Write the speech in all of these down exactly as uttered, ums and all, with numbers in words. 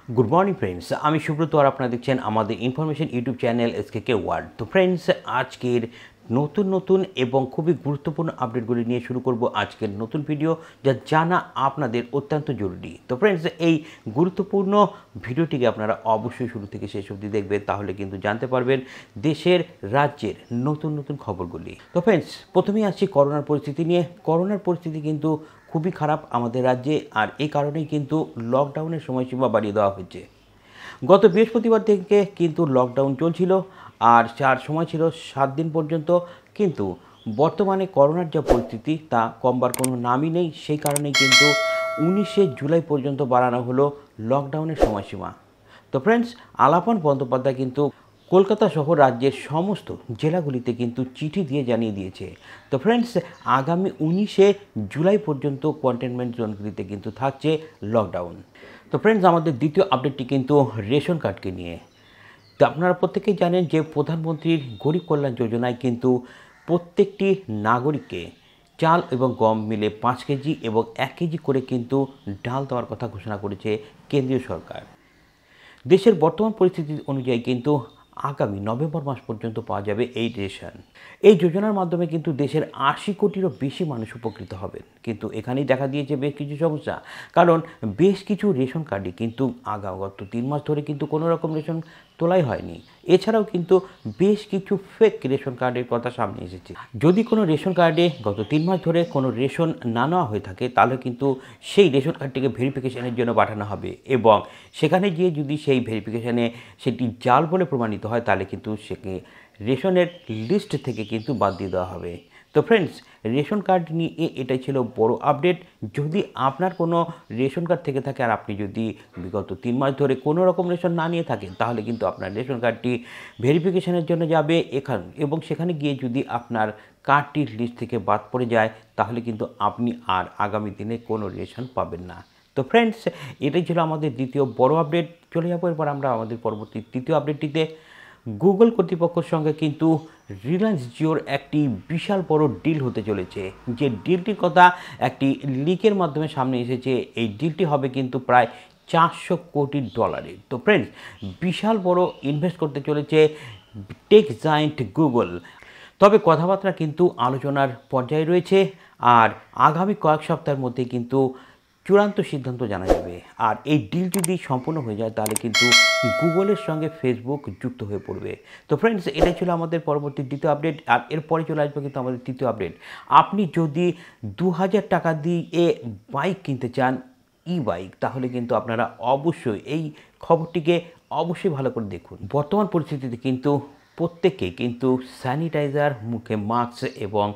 Good morning friends আমি সুব্রত আর আপনারা দেখছেন আমাদের information YouTube channel SK world. তো ফ্রেন্ডস আজকের নতুন নতুন এবং খুবই গুরুত্বপূর্ণ আপডেটগুলি নিয়ে শুরু করব আজকের নতুন ভিডিও, যা জানা আপনাদের অত্যন্ত জরুরি। তো ফ্রেন্ডস এই গুরুত্বপূর্ণ ভিডিওটিকে আপনারা অবশ্যই শুরু থেকে শেষ অবধি দেখবেন, তাহলে কিন্তু জানতে পারবেন দেশের রাজ্যের নতুন নতুন খবরগুলি। তো ফ্রেন্ডস প্রথমেই আসছি করোনার পরিস্থিতি নিয়ে। করোনার পরিস্থিতি কিন্তু খুবই খারাপ আমাদের রাজ্যে, আর এই কারণেই কিন্তু লকডাউনের সময়সীমা বাড়িয়ে দেওয়া হয়েছে। গত বৃহস্পতিবার থেকে কিন্তু লকডাউন চলছিল, আর যার সময় ছিল সাত দিন পর্যন্ত। কিন্তু বর্তমানে করোনার যা পরিস্থিতি তা কমবার কোনো নামই নেই, সেই কারণেই কিন্তু উনিশে জুলাই পর্যন্ত বাড়ানো হলো লকডাউনের সময়সীমা। তো ফ্রেন্ডস আলাপন বন্দ্যোপাধ্যায় কিন্তু কলকাতা সহ রাজ্যের সমস্ত জেলাগুলিতে কিন্তু চিঠি দিয়ে জানিয়ে দিয়েছে। তো ফ্রেন্ডস আগামী উনিশে জুলাই পর্যন্ত কন্টেনমেন্ট জোনগুলিতে কিন্তু থাকছে লকডাউন। তো ফ্রেন্ডস আমাদের দ্বিতীয় আপডেটটি কিন্তু রেশন কার্ডকে নিয়ে। তো আপনারা প্রত্যেকেই জানেন যে প্রধানমন্ত্রীর গরিব কল্যাণ যোজনায় কিন্তু প্রত্যেকটি নাগরিককে চাল এবং গম মিলে পাঁচ কেজি এবং এক কেজি করে কিন্তু ডাল দেওয়ার কথা ঘোষণা করেছে কেন্দ্রীয় সরকার। দেশের বর্তমান পরিস্থিতি অনুযায়ী কিন্তু আগামী নভেম্বর মাস পর্যন্ত পাওয়া যাবে এই রেশন। এই যোজনার মাধ্যমে কিন্তু দেশের আশি কোটিরও বেশি মানুষ উপকৃত হবেন। কিন্তু এখানেই দেখা দিয়েছে বেশ কিছু সমস্যা, কারণ বেশ কিছু রেশন কার্ডে কিন্তু আগাগত তিন মাস ধরে কিন্তু কোনো রকম রেশন তোলাই হয়নি। এছাড়াও কিন্তু বেশ কিছু ফেক রেশন কার্ডের কথা সামনে এসেছে। যদি কোনো রেশন কার্ডে গত তিন মাস ধরে কোনো রেশন না নেওয়া হয়ে থাকে, তাহলে কিন্তু সেই রেশন কার্ডটিকে ভেরিফিকেশনের জন্য পাঠানো হবে, এবং সেখানে গিয়ে যদি সেই ভেরিফিকেশানে সেটি জাল বলে প্রমাণিত হয়, তাহলে কিন্তু সেকে রেশনের লিস্ট থেকে কিন্তু বাদ দিয়ে দেওয়া হবে। তো ফ্রেন্ডস রেশন কার্ড নিয়ে এটাই ছিল বড় আপডেট। যদি আপনার কোনো রেশন কার্ড থেকে থাকে আর আপনি যদি বিগত তিন মাস ধরে কোনো রকম রেশন না নিয়ে থাকেন, তাহলে কিন্তু আপনার রেশন কার্ডটি ভেরিফিকেশনের জন্য যাবে এখান, এবং সেখানে গিয়ে যদি আপনার কার্ডটির লিস্ট থেকে বাদ পড়ে যায়, তাহলে কিন্তু আপনি আর আগামী দিনে কোনো রেশন পাবেন না। তো ফ্রেন্ডস এটাই ছিল আমাদের দ্বিতীয় বড় আপডেট। চলে যাবো এরপর আমরা আমাদের পরবর্তী তৃতীয় আপডেটটিতে। গুগল কর্তৃপক্ষের সঙ্গে কিন্তু রিলায়েন্স জিওর একটি বিশাল বড় ডিল হতে চলেছে। যে ডিলটির কথা একটি লিকের মাধ্যমে সামনে এসেছে, এই ডিলটি হবে কিন্তু প্রায় চারশো কোটি ডলারের। তো ফ্রেন্ডস বিশাল বড় ইনভেস্ট করতে চলেছে টেক জায়ান্ট গুগল। তবে কথাবার্তা কিন্তু আলোচনার পর্যায়ে রয়েছে, আর আগামী কয়েক সপ্তাহের মধ্যে কিন্তু চূড়ান্ত সিদ্ধান্ত জানা যাবে। আর এই ডিল যদি সম্পূর্ণ হয়ে যায়, তাহলে কিন্তু গুগলের সঙ্গে ফেসবুক যুক্ত হয়ে পড়বে। তো ফ্রেন্ডস এটাই ছিল আমাদের পরবর্তী দ্বিতীয় আপডেট, আর এরপরে চলে আসবে কিন্তু আমাদের তৃতীয় আপডেট। আপনি যদি দু হাজার টাকা দিয়ে বাইক কিনতে চান, ই বাইক, তাহলে কিন্তু আপনারা অবশ্যই এই খবরটিকে অবশ্যই ভালো করে দেখুন। বর্তমান পরিস্থিতিতে কিন্তু প্রত্যেককে কিন্তু স্যানিটাইজার, মুখে মাস্ক এবং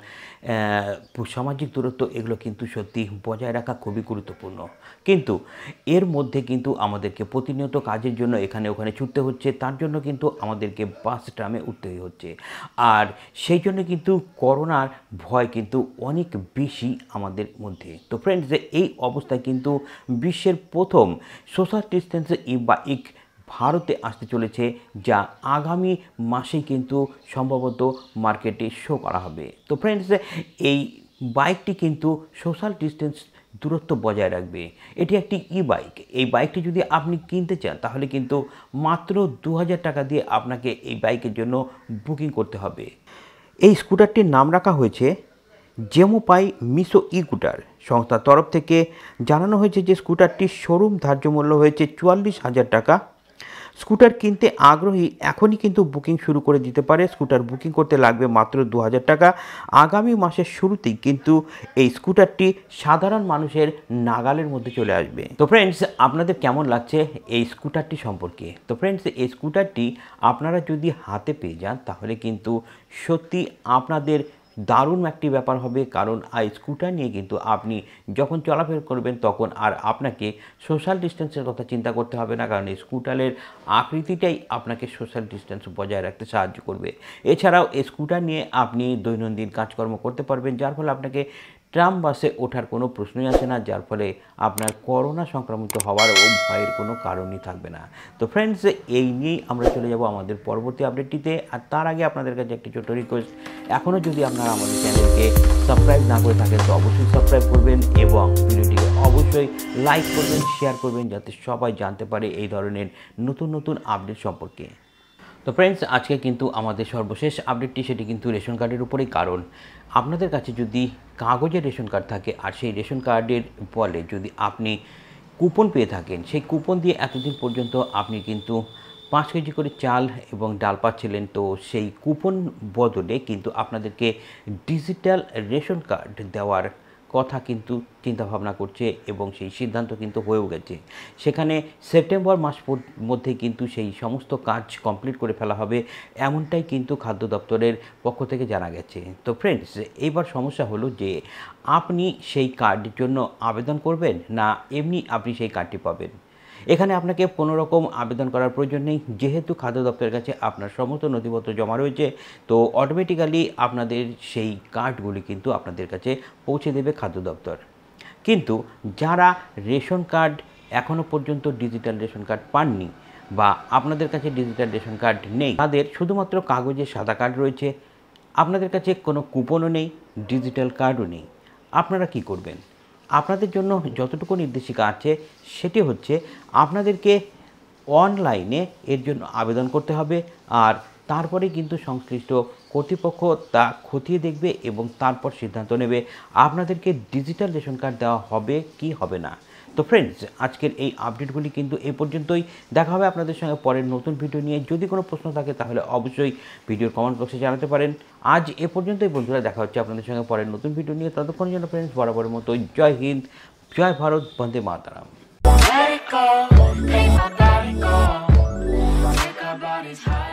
সামাজিক দূরত্ব এগুলো কিন্তু সত্যি বজায় রাখা খুবই গুরুত্বপূর্ণ। কিন্তু এর মধ্যে কিন্তু আমাদেরকে প্রতিনিয়ত কাজের জন্য এখানে ওখানে ছুটতে হচ্ছে, তার জন্য কিন্তু আমাদেরকে বাস ট্রামে উঠতেই হচ্ছে, আর সেই জন্য কিন্তু করোনার ভয় কিন্তু অনেক বেশি আমাদের মধ্যে। তো ফ্রেন্ডস এই অবস্থায় কিন্তু বিশ্বের প্রথম সোশ্যাল ডিস্টেন্সে ই বাইক ভারতে আসতে চলেছে, যা আগামী মাসেই কিন্তু সম্ভবত মার্কেটে শো করা হবে। তো ফ্রেন্ডস এই বাইকটি কিন্তু সোশ্যাল ডিস্টেন্স দূরত্ব বজায় রাখবে। এটি একটি ই বাইক। এই বাইকটি যদি আপনি কিনতে চান, তাহলে কিন্তু মাত্র দু হাজার টাকা দিয়ে আপনাকে এই বাইকের জন্য বুকিং করতে হবে। এই স্কুটারটির নাম রাখা হয়েছে জেমোপাই মিসো ই স্কুটার। সংস্থার তরফ থেকে জানানো হয়েছে যে স্কুটারটির শোরুম ধার্য মূল্য হয়েছে চুয়াল্লিশ হাজার টাকা। স্কুটার কিনতে আগ্রহী এখনই কিন্তু বুকিং শুরু করে দিতে পারে। স্কুটার বুকিং করতে লাগবে মাত্র দু হাজার টাকা। আগামী মাসের শুরুতেই কিন্তু এই স্কুটারটি সাধারণ মানুষের নাগালের মধ্যে চলে আসবে। তো ফ্রেন্ডস আপনাদের কেমন লাগছে এই স্কুটারটি সম্পর্কে? তো ফ্রেন্ডস এই স্কুটারটি আপনারা যদি হাতে পেয়ে যান, তাহলে কিন্তু সত্যি আপনাদের দারুণ একটি ব্যাপার হবে, কারণ এই স্কুটার নিয়ে কিন্তু আপনি যখন চলাফেরা করবেন, তখন আর আপনাকে সোশ্যাল ডিস্টেন্সের কথা চিন্তা করতে হবে না, কারণ এই স্কুটারের আকৃতিটাই আপনাকে সোশ্যাল ডিস্টেন্স বজায় রাখতে সাহায্য করবে। এছাড়াও এই স্কুটার নিয়ে আপনি দৈনন্দিন কাজকর্ম করতে পারবেন, যার ফলে আপনাকে ট্রাম বাসে ওঠার কোনো প্রশ্নই আসে না, যার ফলে আপনার করোনা সংক্রমিত হওয়ার ও ভয়ের কোনো কারণই থাকবে না। তো ফ্রেন্ডস এই নিয়েই আমরা চলে যাব আমাদের পরবর্তী আপডেটটিতে। আর তার আগে আপনাদের কাছে একটি ছোট রিকোয়েস্ট, এখনও যদি আপনারা আমাদের চ্যানেলকে সাবস্ক্রাইব না করে থাকেন তো অবশ্যই সাবস্ক্রাইব করবেন এবং ভিডিওটিকে অবশ্যই লাইক করবেন, শেয়ার করবেন, যাতে সবাই জানতে পারে এই ধরনের নতুন নতুন আপডেট সম্পর্কে। তো ফ্রেন্ডস, আজকে কিন্তু আমাদের সর্বশেষ আপডেটটি সেটি কিন্তু রেশন কার্ডের উপরেই। কারণ আপনাদের কাছে যদি কাগজের রেশন কার্ড থাকে আর সেই রেশন কার্ডের বলে যদি আপনি কুপন পেয়ে থাকেন, সেই কুপন দিয়ে এতদিন পর্যন্ত আপনি কিন্তু পাঁচ কেজি করে চাল এবং ডাল পাচ্ছিলেন, তো সেই কুপন বদলে কিন্তু আপনাদেরকে ডিজিটাল রেশন কার্ড দেওয়ার কথা কিন্তু চিন্তাভাবনা করছে এবং সেই সিদ্ধান্ত কিন্তু হয়েও গেছে। সেখানে সেপ্টেম্বর মাস মধ্যে কিন্তু সেই সমস্ত কাজ কমপ্লিট করে ফেলা হবে, এমনটাই কিন্তু খাদ্য দপ্তরের পক্ষ থেকে জানা গেছে। তো ফ্রেন্ডস, এইবার সমস্যা হলো যে আপনি সেই কার্ডের জন্য আবেদন করবেন না এমনি আপনি সেই কার্ডটি পাবেন। এখানে আপনাকে কোনো রকম আবেদন করার প্রয়োজন নেই, যেহেতু খাদ্য দপ্তরের কাছে আপনার সমস্ত নথিপত্র জমা রয়েছে, তো অটোমেটিক্যালি আপনাদের সেই কার্ডগুলি কিন্তু আপনাদের কাছে পৌঁছে দেবে খাদ্য দপ্তর। কিন্তু যারা রেশন কার্ড এখনও পর্যন্ত ডিজিটাল রেশন কার্ড পাননি বা আপনাদের কাছে ডিজিটাল রেশন কার্ড নেই, তাদের শুধুমাত্র কাগজের সাদা কার্ড রয়েছে, আপনাদের কাছে কোনো কুপনও নেই, ডিজিটাল কার্ডও নেই, আপনারা কি করবেন? আপনাদের জন্য যতটুকু নির্দেশিকা আছে সেটি হচ্ছে আপনাদেরকে অনলাইনে এর জন্য আবেদন করতে হবে, আর তারপরে কিন্তু সংশ্লিষ্ট কর্তৃপক্ষ তা খতিয়ে দেখবে এবং তারপর সিদ্ধান্ত নেবে আপনাদেরকে ডিজিটাল রেশন কার্ড দেওয়া হবে কি হবে না। তো ফ্রেন্ডস, আজকের এই আপডেটগুলি কিন্তু এই পর্যন্তই। দেখা হবে আপনাদের সঙ্গে পরের নতুন ভিডিও নিয়ে। যদি কোনো প্রশ্ন থাকে তাহলে অবশ্যই ভিডিওর কমেন্ট বক্সে জানাতে পারেন। আজ এ পর্যন্তই বন্ধুরা, দেখা হচ্ছে আপনাদের সঙ্গে পরের নতুন ভিডিও নিয়ে। ততক্ষণের জন্য ফ্রেন্ডস, বরাবরের মতো জয় হিন্দ, জয় ভারত, বন্দে মাতরম।